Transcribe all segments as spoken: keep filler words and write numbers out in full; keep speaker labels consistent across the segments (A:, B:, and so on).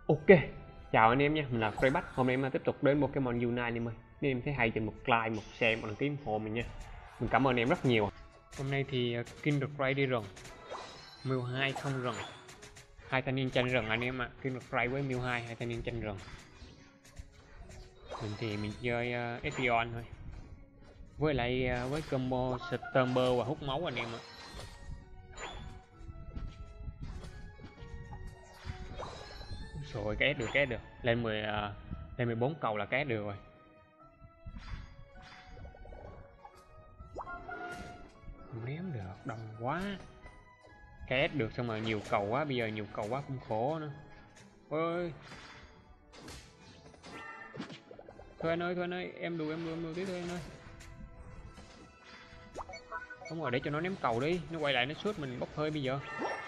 A: Ok, chào anh em nha, mình là Freeback. Hôm nay em tiếp tục đến Pokemon Unite anh em ơi. Nếu em thấy hay thì một like, một share, một đăng ký ủng hộ mình nha. Mình cảm ơn em rất nhiều. Hôm nay thì Kindle đi rừng, Mew hai không rừng, hai thanh niên tranh rừng anh em ạ. À. Kindle với Mew hai, hai thanh niên tranh rừng. Mình thì mình chơi uh, Espeon thôi. Với lại uh, với combo Stomper và hút máu anh em ạ. À. Rồi cái được cái được lên mười uh, lên mười bốn cầu là cái được rồi. Không ném được, đông quá. Cái được xong rồi nhiều cầu quá, bây giờ nhiều cầu quá cũng khổ nữa. Ôi thôi anh ơi, thôi anh ơi, em đùa em đùa em đùa tí thôi anh ơi. Đúng rồi, để cho nó ném cầu đi, nó quay lại nó shoot mình bốc hơi bây giờ.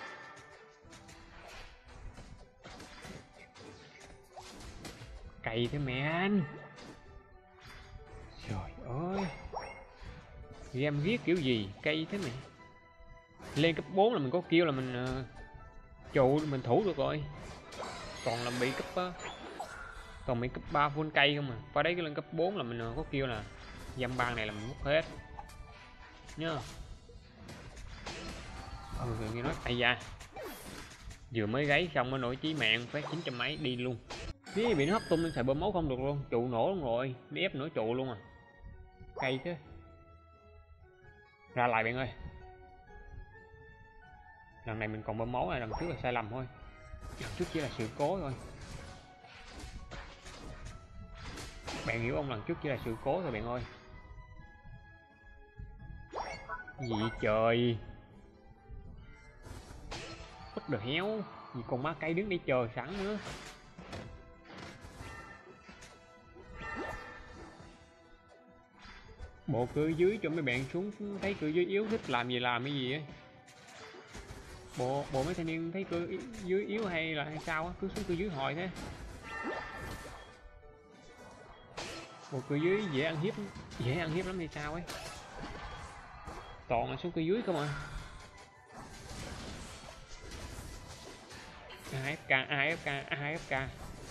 A: Cày thế mẹ anh. Trời ơi, game viết kiểu gì cây thế mẹ. Lên cấp bốn là mình có kêu là mình uh, trụ mình thủ được rồi. Còn là bị cấp uh, còn bị cấp ba full cây không mà. Qua đấy cái lên cấp bốn là mình uh, có kêu là dăm bang này là mình mất hết nhá. Ừ nghe nói ai da vừa mới gáy xong mới nổi chí mạng phát chín trăm mấy đi luôn. Phía bị nó hấp tung lên xài bơm máu không được luôn, trụ nổ luôn rồi, nó ép nổi trụ luôn à. Cay thế. Ra lại bạn ơi. Lần này mình còn bơm máu này, lần trước là sai lầm thôi. Lần trước chỉ là sự cố thôi. Bạn hiểu không, lần trước chỉ là sự cố thôi bạn ơi. Gì trời. Bất được héo. Gì còn má cây đứng đây chờ sẵn nữa. Bộ cửa dưới cho mấy bạn xuống thấy cửa dưới yếu thích làm gì làm cái gì ấy. Bộ bộ mấy thanh niên thấy cửa dưới yếu hay là hay sao á, cứ xuống cửa dưới hồi thế. Bộ cửa dưới dễ ăn hiếp, dễ ăn hiếp lắm hay sao ấy. Toàn là xuống cửa dưới không à. a ép ca, a ép ca, a ép ca.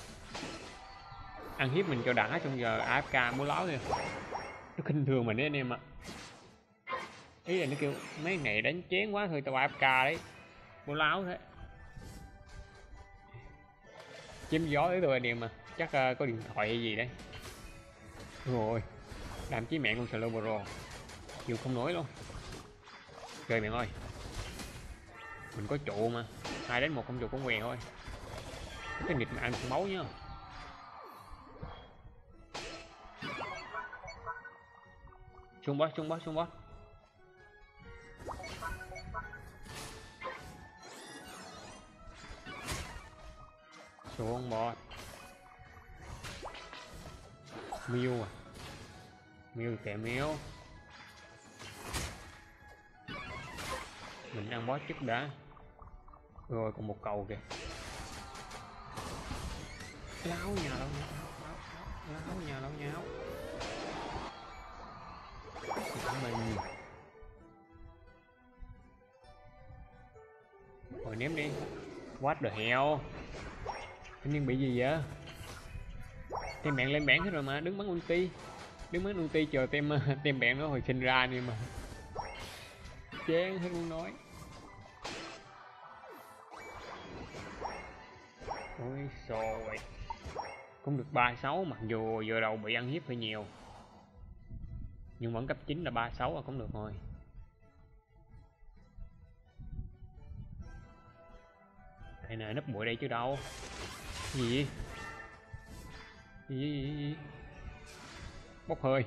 A: Ăn hiếp mình cho đã, trong giờ a ép ca bố láo kìa. Nó khinh thường mình đấy anh em ạ. Ý là nó kêu mấy này đánh chén quá thôi tao a ép ca đấy. Bố láo thế. Chém gió tới tôi anh em mà. Chắc uh, có điện thoại hay gì đấy. Rồi làm chí mạng con Slow Pro. Chịu không nổi luôn. Trời bạn ơi. Mình có trụ mà. Hai đến một không trụ con quèn thôi. Cái nịt mà ăn máu nhá. Xuống boss, xuống boss, xuống boss. Xuống boss. Mew à. Mew kẻ méo. Mình ăn boss trước đã. Rồi còn một cầu kìa. Láo nhà đâu nháo. Láo nhà đâu nháo. Mình. Rồi ném đi. What the hell. Thanh niên bị gì vậy? Tem bạn lên bảng hết rồi mà, đứng bắn ulti. Đứng bắn ulti chờ tem tem bạn nó hồi sinh ra đi mà. Chán hết luôn nói. Ôi rồi. Cũng được ba sáu, mặc dù giờ đầu bị ăn hiếp hơi nhiều. Nhưng vẫn cấp chín là ba sáu là cũng được rồi. Đây nè, nấp bụi đây chứ đâu. Gì gì gì, gì, gì? Bốc hơi.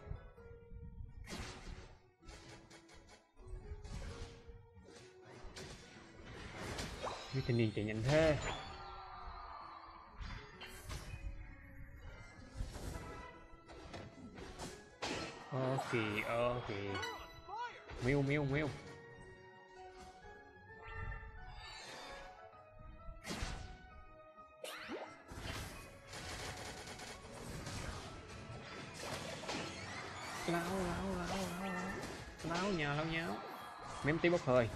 A: Mấy thanh niên chạy nhanh thế. Ok ok. Mew mew mew. Lao lao lao lao lao lao nhà lao nháo. Mém tí bốc hơi.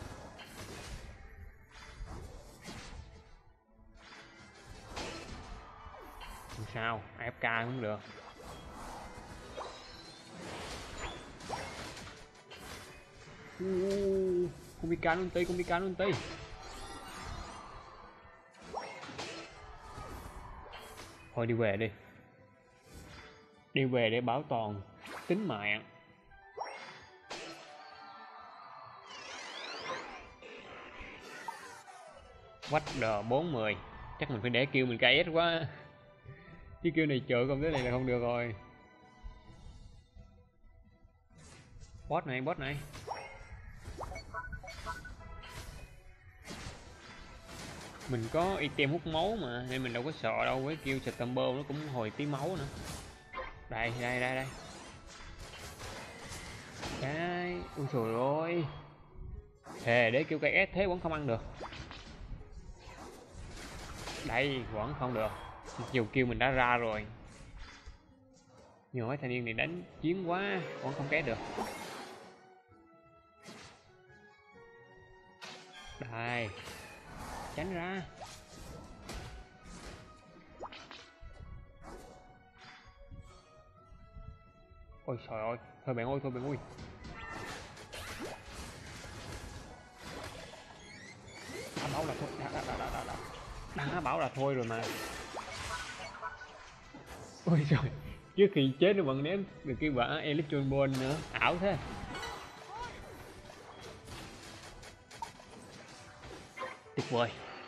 A: Không sao, a ép ca cũng được. Uh, Kubican ulti, Kubican ulti. Thôi đi về đi. Đi về để bảo toàn tính mạng. What the bốn mươi. Chắc mình phải để kêu mình ca ét quá. Chứ kêu này chợ công thế này là không được rồi. Boss này, boss này. Mình có item hút máu mà nên mình đâu có sợ đâu, với kêu Stomper nó cũng hồi tí máu nữa. Đây, đây, đây, đây. Cái, ui trời ơi. Thề để kêu ca ét thế vẫn không ăn được. Đây, vẫn không được. Dù kêu mình đã ra rồi. Nhưng mà thanh niên này đánh chiến quá, vẫn không két được. Đây. Tránh ra. Ôi trời ơi, thôi bạn ơi, thôi bạn ơi. Đã bảo là thôi, đã, đã, đã, đã, đã. Đã bảo là thôi rồi mà. Ôi trời, trước khi chết nó vẫn ném được cái quả Electron Ball nữa, ảo thế. Tuyệt vời.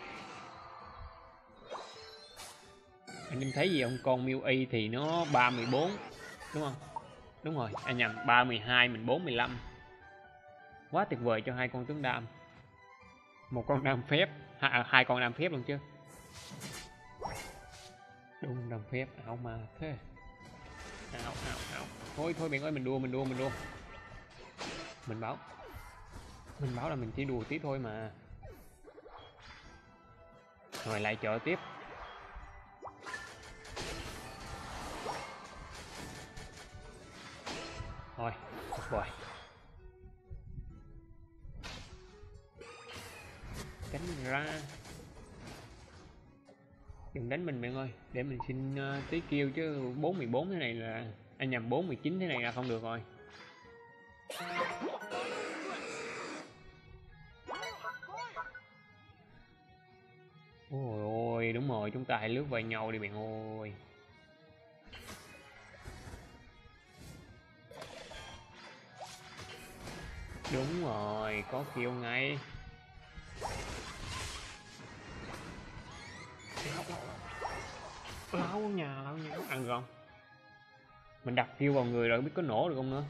A: Anh em thấy gì không? Con Mew E thì nó ba mươi bốn đúng không? Đúng rồi, anh nhầm, ba mươi hai, mình bốn mươi lăm. Quá tuyệt vời cho hai con tướng đam. Một con đam phép, à, hai con đam phép luôn chứ. Đúng, đam phép, ảo mà thế. Ảo, ảo, ảo. Thôi, thôi bạn ơi, mình đua, mình đua, mình đua. Mình bảo Mình bảo là mình chỉ đùa tí thôi mà. Rồi lại chợ tiếp. Thôi, tuyệt vời. Tránh ra. Đừng đánh mình bạn ơi, để mình xin uh, tí kêu chứ bốn mươi bốn thế này là anh à, nhầm bốn mươi chín thế này là không được rồi. Ôi ôi, đúng rồi, chúng ta hãy lướt vào nhau đi bạn ơi. Đúng rồi, có kill ngay. Lão nhà, lão nhà, ăn không? Mình đặt kill vào người rồi biết có nổ được không nữa.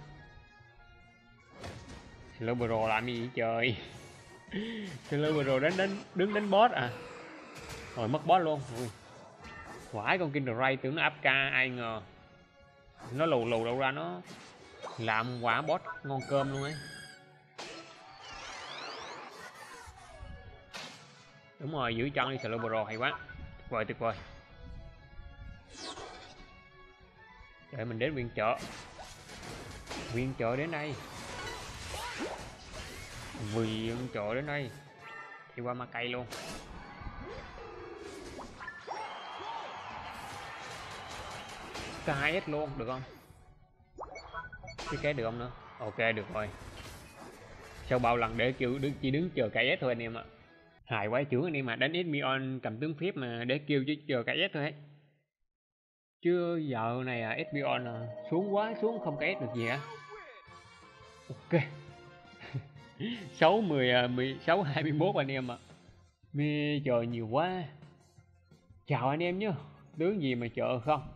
A: Slowbro làm gì vậy trời? Slowbro đánh đánh đứng đánh boss à? Rồi mất boss luôn. Ui. Quải con Kindred tưởng nó áp ca, ai ngờ nó lù lù đâu ra nó làm quả boss ngon cơm luôn ấy. Đúng rồi, giữ chân đi Slowbro hay quá. Tuyệt vời, tuyệt vời. Để mình đến viện trợ. Viện trợ đến đây. Viện trợ đến đây. Thì qua ma cây luôn. ca ét luôn, được không? Cái cái được không nữa? Ok, được rồi. Sau bao lần để kiểu đứng chỉ đứng chờ ca ét thôi anh em ạ. Hài quá trưởng anh em mà, đánh Espeon cầm tướng phép mà để kêu chứ chờ ca ét thôi ấy. Chứ giờ này à, Espeon à, xuống quá xuống không ca ét được gì hả? Ok. sáu mươi mười sáu hai mươi mốt anh em ạ. Mê chờ nhiều quá. Chào anh em nhé. Tướng gì mà chờ không?